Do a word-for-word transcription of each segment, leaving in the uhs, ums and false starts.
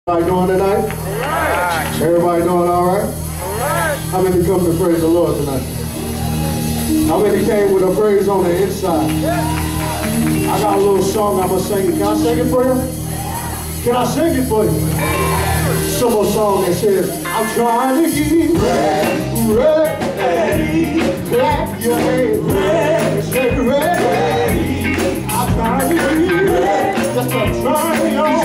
Everybody doing tonight? All right. Everybody doing all right? All right. How many come to praise the Lord tonight? How many came with a praise on the inside? I got a little song I'm going to sing. Can I sing it for you? Can I sing it for you? Simple song that says, I'm trying to keep ready, ready, clap your hands, ready, say ready. I'm trying to keep ready, just I'm trying, y'all.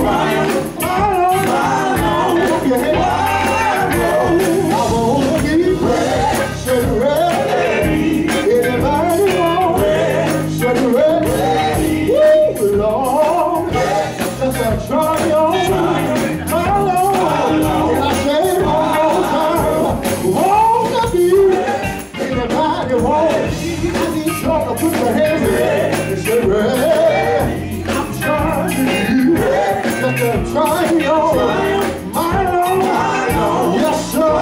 Put your hands in and say, ready. I'm trying to do it. Let them try me on. My Lord. Yes, sir.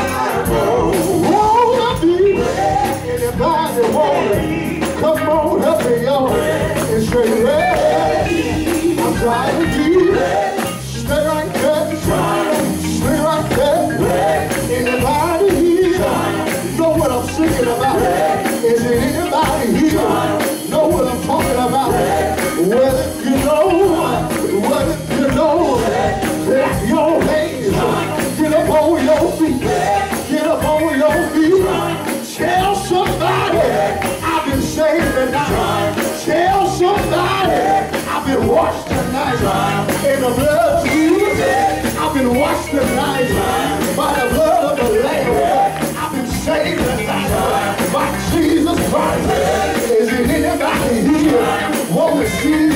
Wanna be. Anybody wanna? Come on, help me on. And say, ready. I'm trying to do it. Stay right there. Stay right there. Anybody here? Know what I'm singing about? Is it anybody here know what I'm talking about? Well, if you know, well, if you know, clap your hands, get up on your feet, get up on your feet. Tell somebody I've been saved tonight. Tell somebody I've been washed tonight in the blood of Jesus. I've been washed tonight by the blood of the Lamb. I've been saved tonight by Jesus Christ. Is it anybody here want to see